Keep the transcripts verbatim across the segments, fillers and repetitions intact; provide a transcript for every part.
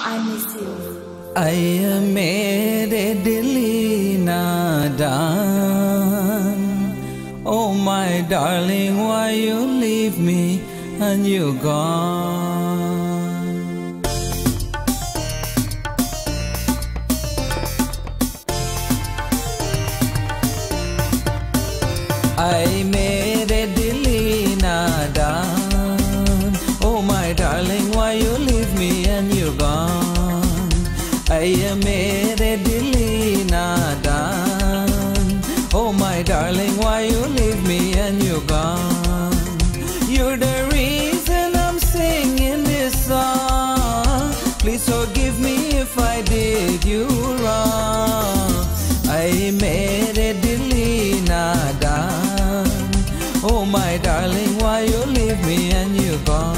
I miss you. आए मेरे दिली नादान. Oh my darling, why you leave me and you gone? आए मेरे दिली नादान. Oh my darling, why you leave me and you gone? आए मेरे दिली नादान. Oh my darling, why you leave me and you gone? You're the reason I'm singing this song. Please forgive me if I did you wrong. Ay mere dili nadan. Oh my darling, why you leave me and you gone?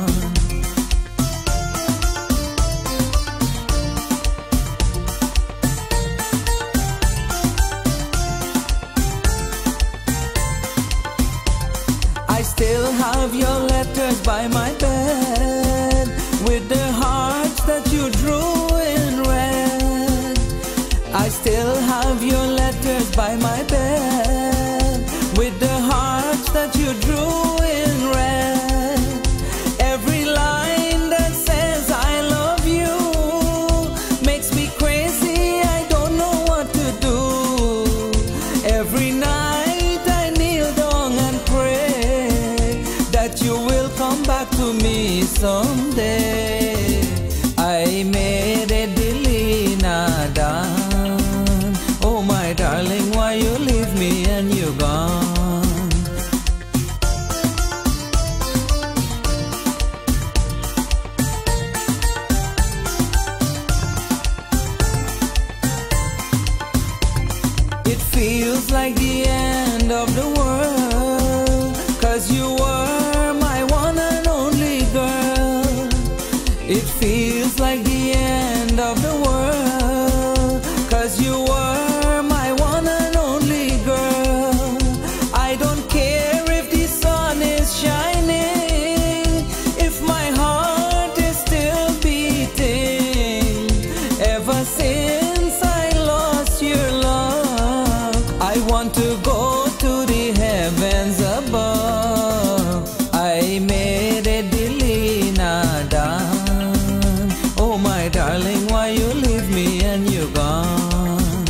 I still have your letters by my bed, with the hearts that you drew in red. I still have your letters by my bed, with the hearts that you drew in red. Every line that says I love you makes me crazy, I don't know what to do. Every night I kneel down and pray that you will come back to me someday. Ay mere dili nadan. Oh my darling, why you leave me and you gone? It feels like the end of the world, 'cause you were my one and only girl. It feels like the end of the world, 'cause you were my one and only girl. I don't care if the sun is shining, if my heart is still beating. Ever since I lost your love, I want to go to the heavens above. Ay mere dili nadan. Oh my darling, why you leave me and you gone?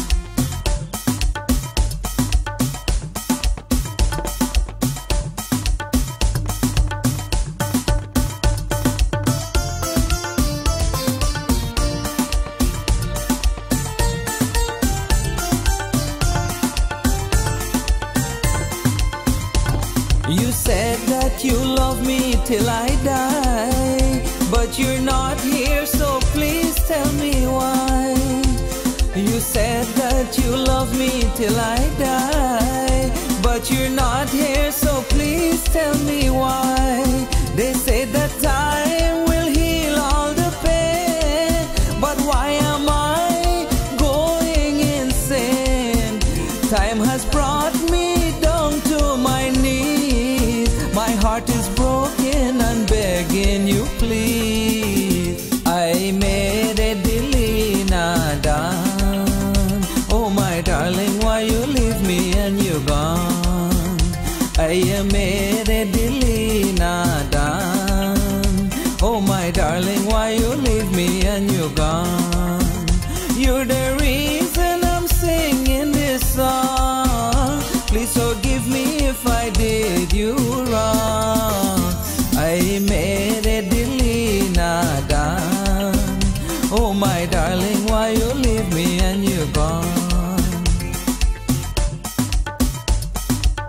You said that you love me till I die, but you're not here, so please tell me why. You said that you love me till I die, but you're not here, so please tell me why. They say that time will heal all the pain, but why am I going insane? Time has brought me down to my knees. My heart is broken and begging you please. Ay mere dili nadan. Oh my darling, why you leave me and you gone? Ay mere dili nadan. Oh my darling, why you leave me and you gone? You're the reason I'm singing this song. Please forgive me if I did you wrong. Ay mere dili nadan. Oh my darling, why you leave me and you gone?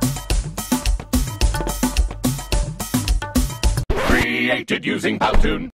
Created using Powtoon.